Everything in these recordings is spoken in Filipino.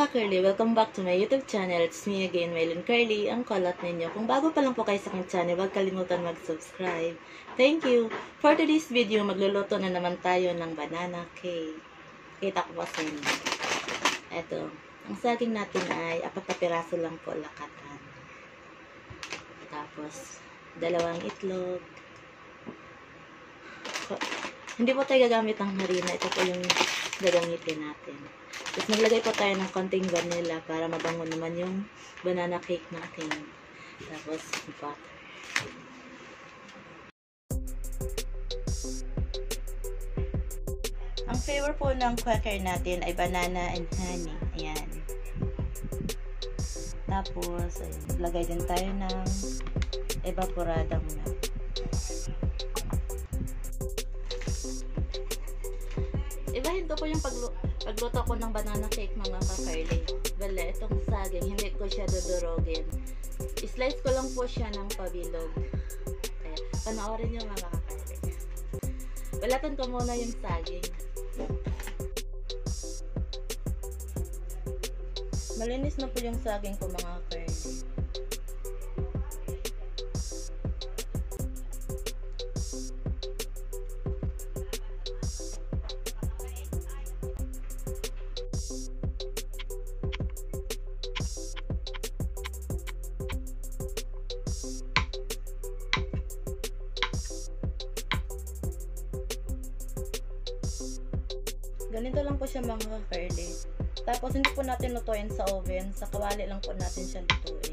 ka-curly! Welcome back to my YouTube channel. It's me again, Mylene Curly, ang kalat ninyo. Kung bago pa lang po kayo sa aking channel, huwag kalimutan mag-subscribe. Thank you! For today's video, magluluto na naman tayo ng banana cake. Kita ko pa sa inyo. Eto, ang saging natin ay 4 na piraso lang po lakatan. Tapos, 2 itlog. Hindi po tayo gagamit ng harina. Ito po yung gagamitin natin. Tapos naglagay po tayo ng konting vanilla para mabango naman yung banana cake natin. Tapos butter. Ang flavor po ng cracker natin ay banana and honey. Ayan. Tapos, lagay din tayo ng evaporadong milk. Ibahin ko po yung pagluto ko ng banana cake, mga ka-curly. Bale, itong saging, hindi ko siya dudurogin. I-slice ko lang po siya ng pabilog. Kaya, panoorin nyo, mga ka-curly. Balatan ko muna yung saging. Malinis na po yung saging ko, mga ka-curly. Ganito lang po siya, mga curly. Tapos hindi po natin lutuin sa oven, sa kawali lang po natin siya lutuin.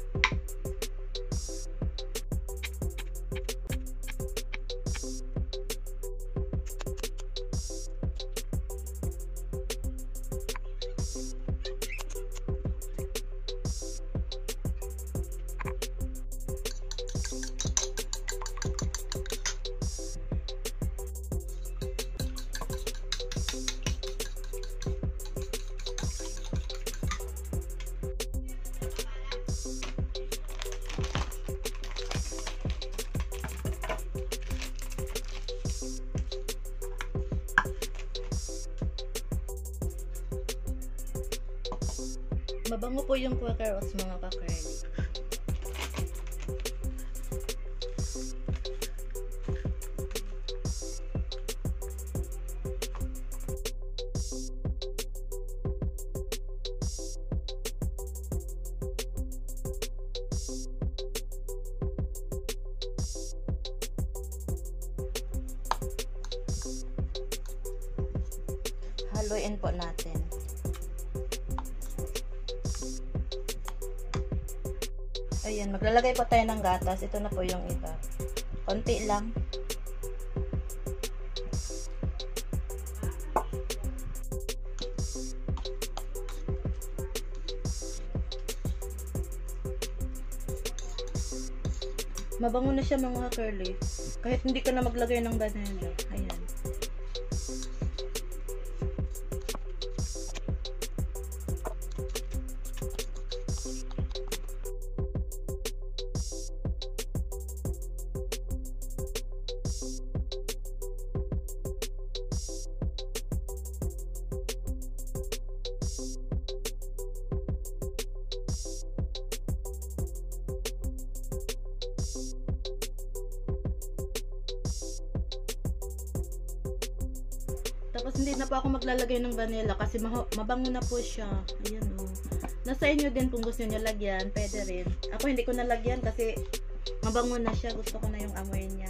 Mabango po yung Quaker Oats, mga ka-curly. Haluin po natin. Ayan, maglalagay po tayo ng gatas. Ito na po yung iba. Konti lang. Mabango na siya, mga curly. Kahit hindi ka na maglagay ng banana. Ayan. Tapos hindi na po ako maglalagay ng vanilla kasi mabango na po siya. Ayan o. Nasa inyo din kung gusto niyo lagyan, pwede rin. Ako hindi ko nalagyan kasi mabango na siya. Gusto ko na yung amoy niya.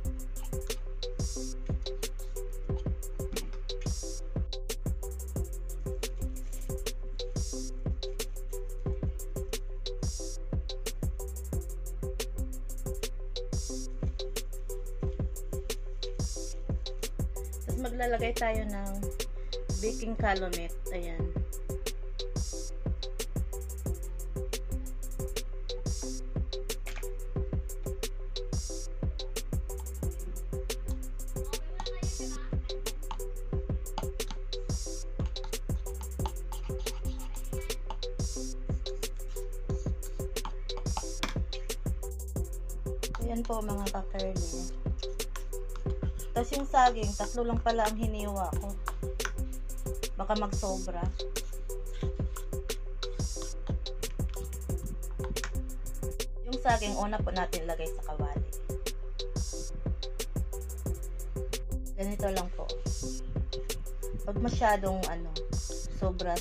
Maglalagay tayo ng baking calumet. Ayan. Ayan po, mga ka-curly. Tapos yung saging, 3 lang pala ang hiniwa ko. Baka magsobra. saging, una po natin lagay sa kawali. Ganito lang po. Pag masyadong sobrang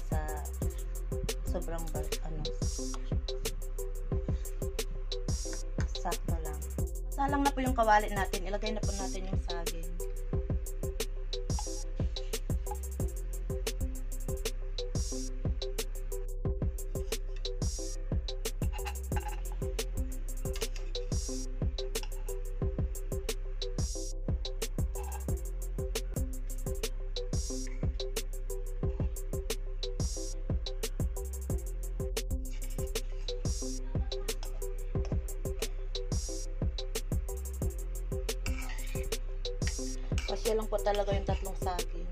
sakto lang. Salang na po yung kawali natin. Ilagay na po natin yung saging. Kasi lang po talaga yung tatlong saging.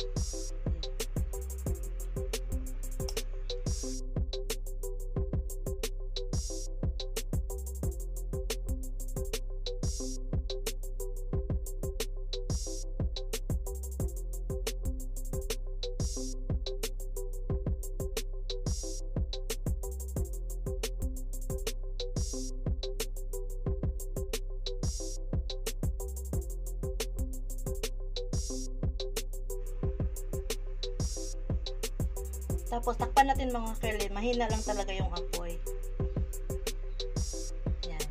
Tapos, takpan natin mga curly. Mahina lang talaga yung apoy. Yan.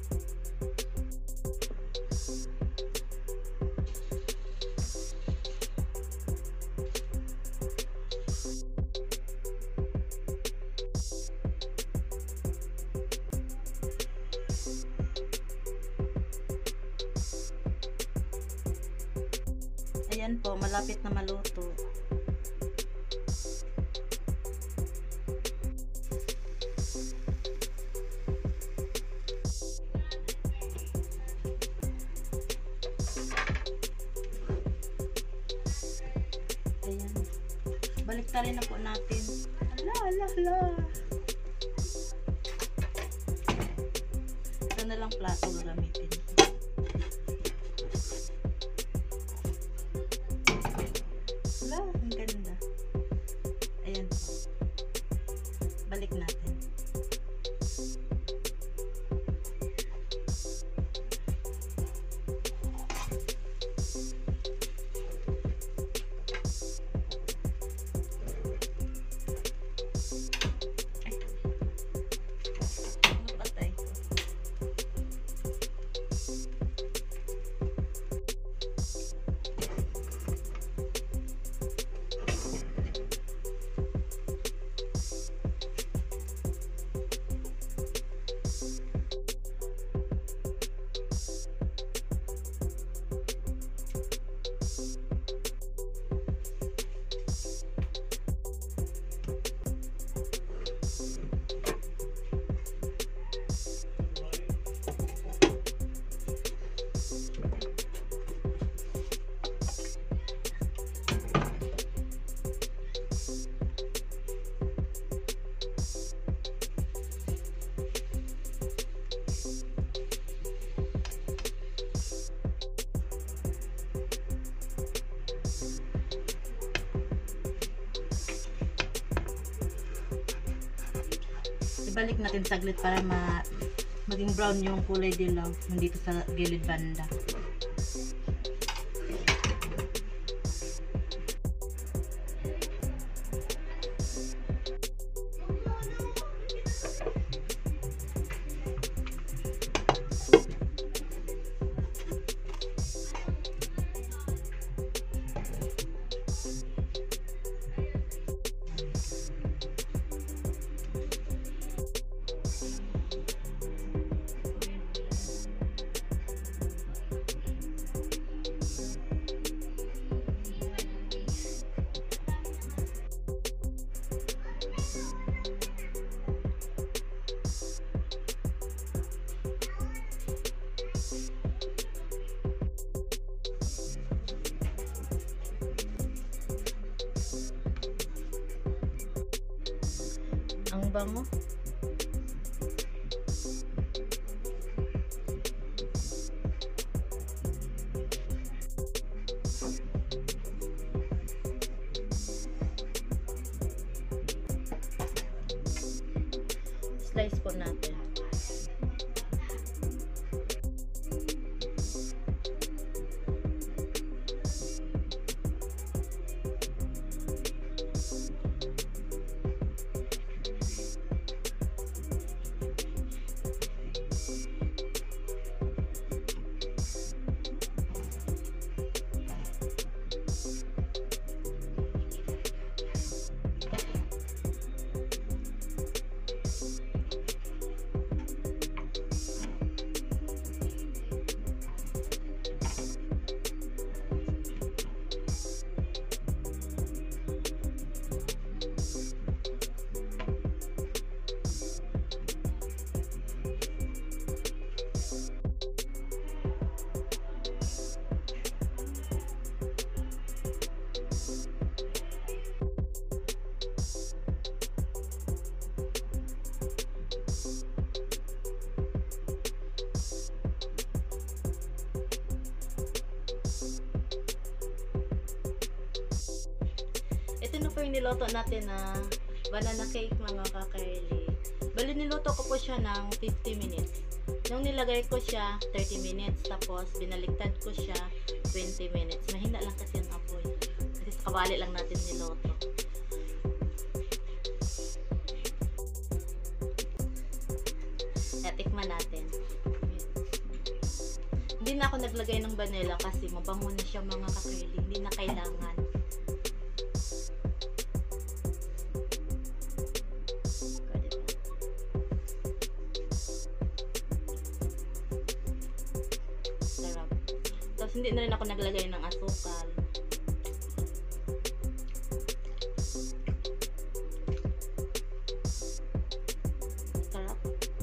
Ayan po, malapit na maluto. Ayan. Baliktarin na po natin. Hala. Ito na lang plato gagamitin. Hala, ang ganda. Ayan. Balik natin. Ibalik natin saglit para maging brown yung kulay dilaw nandito sa gilid banda. Ang bango. Slice po natin. yung niloto natin na banana cake mga ka-curly. Bali niluto ko po siya ng 50 minutes. Nung nilagay ko siya 30 minutes tapos binaliktad ko siya 20 minutes. Mahina lang kasi ang apoy. Kasi sa kawali lang natin niloto. Tikman natin. Hindi na ako naglagay ng vanilla kasi mabango na siya mga ka-curly. Hindi na kailangan. Sarap. Tapos hindi na rin ako naglagay ng asukal. Sarap.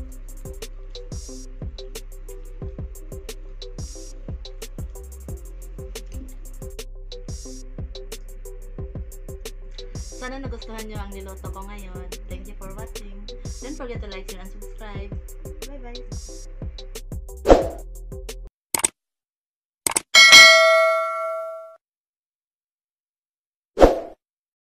Sana nagustuhan nyo ang niloto ko ngayon. Thank you for watching. Don't forget to like, share, and subscribe. Bye-bye!